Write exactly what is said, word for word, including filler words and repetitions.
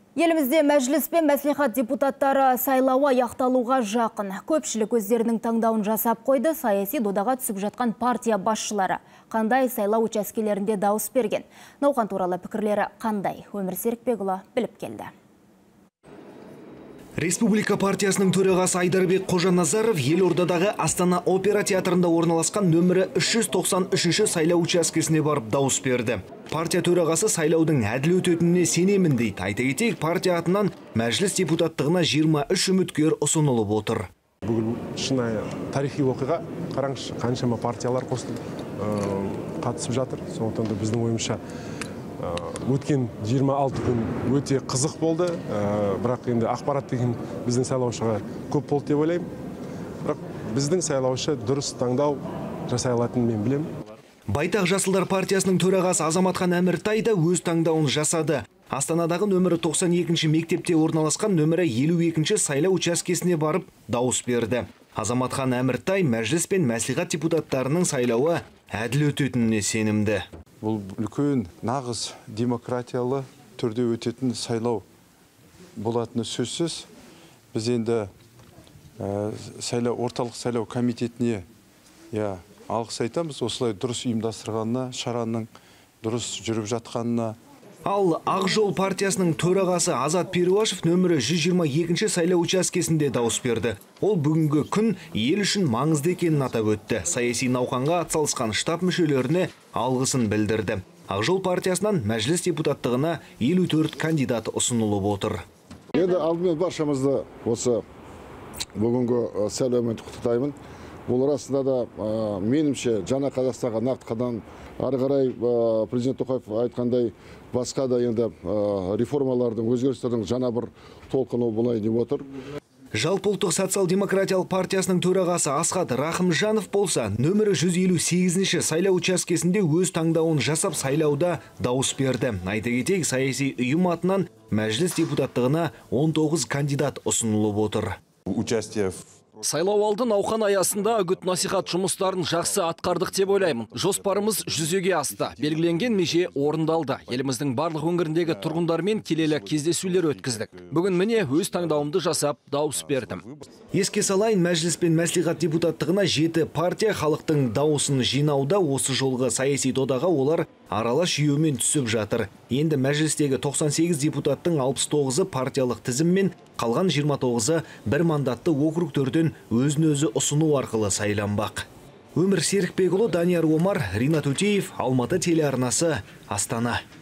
Елімізде мәжіліс пен мәслихат депутаттары сайлауы аяқталуға жақын. Көпшілік өздерінің таңдауын жасап қойды, саяси додаға түсіп жатқан партия басшылары. Қандай сайлау учаскелерінде дауыс берген? Науқан туралы пікірлері қандай? Өмір Серікбекұлы біліп келді. Республика партиясының төрағасы Айдарбек Қожаназаров Елордадағы Астана опера театрында орналасқан нөмірі үш жүз тоқсан үшінші сайлау учаскесіне барып дауыс берді. Партия төрағасы сайлаудың әділ өтетініне сенемін дейді. Айта кетейік, партия атынан мәжіліс депутаттығына жиырма үш үміткер ұсынылып отыр. Бүгін шынайы тарихи оқиға, қараңызшы, қаншама партиялар қосылып қатысып жатыр. Сондықтан да біздің ойымызша өткен жиырма алты күн өте қызық болды. Бірақ енді ақпарат деген біздің сайлаушыға көп болды деп ойлаймын. Бірақ біздің сайлаушы дұрыс таңдау жасай алатынын мен білемін. Байтақ Жасылдар партиясының төрағасы Азаматхан Әміртай да өз таңдауын жасады. Астанадағы нөмірі тоқсан екінші мектепте орналасқан нөмірі елу екінші сайлау учаскесіне барып дауыс берді. Азаматхан Әміртай мәжіліс пен мәслихат депутаттарының сайлауы әділ өтетініне сенімді. Бұл үлкен нағыз демократиялы түрде өтетін сайлау болатыны сөзсіз. Біз енді сайлау орталық сайлау комитетіне алғыс айтамыз, осылай дұрыс ұйымдастырғанына, шараның дұрыс жүріп жатқанына. Ал Ақ жол партиясының төрағасы Азат Перуашев нөмірі жүз жиырма екінші сайлау учаскесінде дауыс берді. Ол бүгінгі күн ел үшін маңызды екенін атап өтті. Саяси науқанға атсалысқан штаб мүшелеріне алғысын білдірді. Ақ жол партиясынан мәжіліс депутаттығына елу төрт кандидат ұсынылып отыр. Енді алдымен баршамызды осы бүгінгі сайлаумен құттықтаймын. Бұл расында да менімше жаңа Қазақстанға нақты қадам. Ары қарай президент Тоқаев айтқандай басқа да енді реформалардың, өзгерістердің жаңа бір толқыны болайын деп отыр. Жалпыұлттық социал-демократиялық партиясының төрағасы Асхат Рахымжанов болса, нөмірі жүз елу сегізінші сайлау учаскесінде өз таңдауын жасап сайлауда дауыс берді. Айта кетейік, саяси ұйым атынан мәжіліс депутаттығына он тоғыз кандидат ұсынылып отыр. Участие Сайлау алды науқан аясында үгіт насихат жұмыстарын жақсы атқардық деп ойлаймын. Жоспарымыз жүзеге асты. Белгіленген меже орындалды. Еліміздің барлық өңіріндегі тұрғындармен келелі кездесулер өткіздік. Бүгін міне өз таңдауымды жасап дауыс бердім. Еске салайын, мәжіліс пен мәслихат депутаттығына жеті партия халықтың дауысын жинауда. Осы жолғы саяси додаға олар аралас жүйемен түсіп жатыр. Енді мәжілістегі тоқсан сегіз депутаттың алпыс тоғызы партиялық тізіммен, қалған жиырма тоғызы бір мандатты округтерден өзін-өзі ұсыну арқылы сайланбақ. Өмір Серікбекұлы, Данияр Омар, Ринат Өтеев, Алматы телеарнасы, Астана.